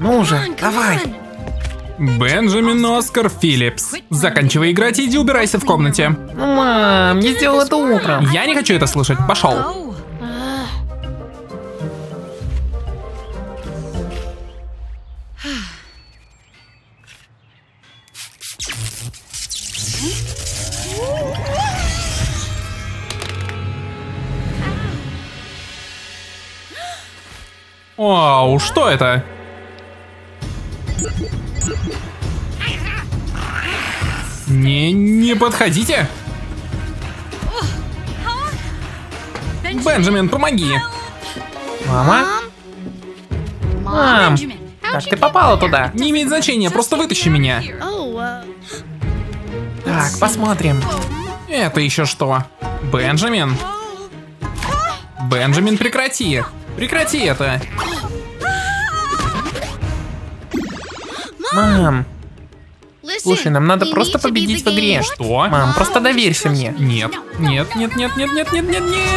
Ну же, давай. Бенджамин Оскар Филлипс. Заканчивай играть и иди убирайся в комнате. Мам, я сделал это утром. Я не хочу это слышать. Пошел. Вау, что это? Не подходите. Бенджамин, помоги. Мама? Мам, как ты попала туда? Не имеет значения, просто вытащи меня. Так, посмотрим. Это еще что? Бенджамин? Бенджамин, прекрати. Прекрати это. Мам, слушай, нам надо просто победить в игре. Что? Мам, просто доверься мне. Нет, нет, нет, нет, нет, нет, нет, нет, нет.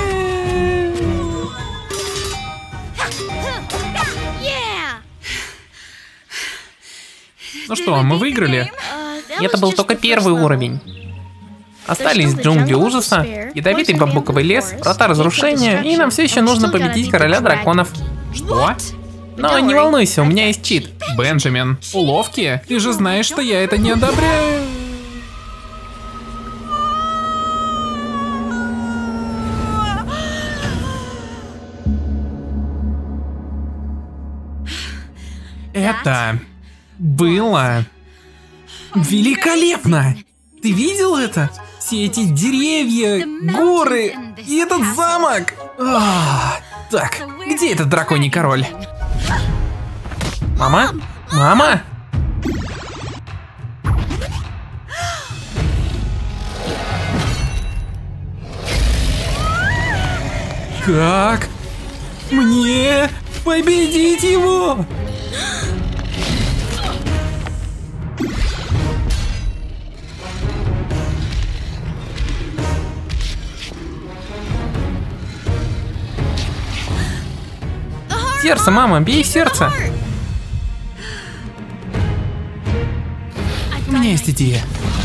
Ну что, мы выиграли? Это был только первый уровень. Остались джунгли ужаса, ядовитый бамбуковый лес, врата разрушения, и нам все еще нужно победить короля драконов. Что? Но не волнуйся, у меня есть чит. Бенджамин, уловки? Ты же знаешь, что я это не одобряю. Это было великолепно! Ты видел это? Все эти деревья, горы и этот замок! Так, где этот драконий король? Мама? Мама? Как мне победить его? Сердце, мама, бей в сердце. У меня есть идея.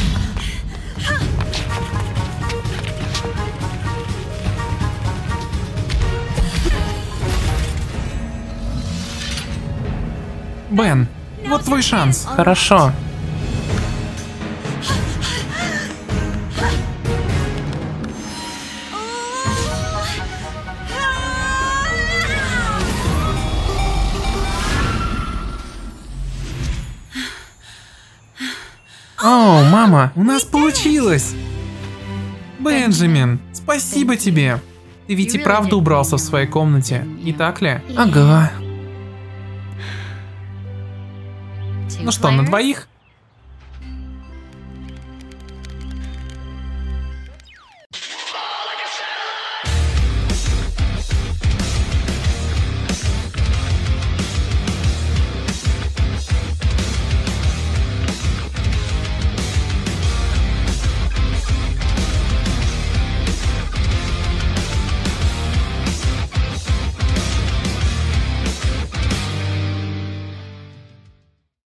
Бен, вот твой шанс. Хорошо. О, мама, У нас получилось! Бенджамин, спасибо тебе! Ты ведь и правда убрался в своей комнате, не так ли? Ага. Ну что, на двоих?